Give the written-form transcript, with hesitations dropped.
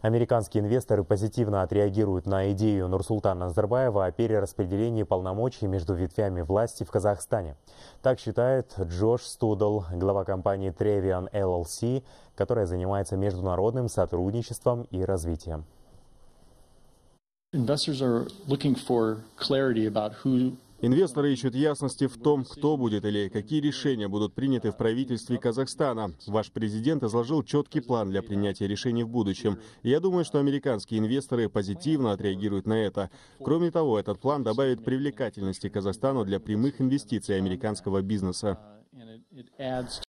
Американские инвесторы позитивно отреагируют на идею Нурсултана Назарбаева о перераспределении полномочий между ветвями власти в Казахстане. Так считает Джош Студл, глава компании Trevian LLC, которая занимается международным сотрудничеством и развитием. Инвесторы ищут ясности в том, кто будет или какие решения будут приняты в правительстве Казахстана. Ваш президент изложил четкий план для принятия решений в будущем. И я думаю, что американские инвесторы позитивно отреагируют на это. Кроме того, этот план добавит привлекательности Казахстану для прямых инвестиций американского бизнеса.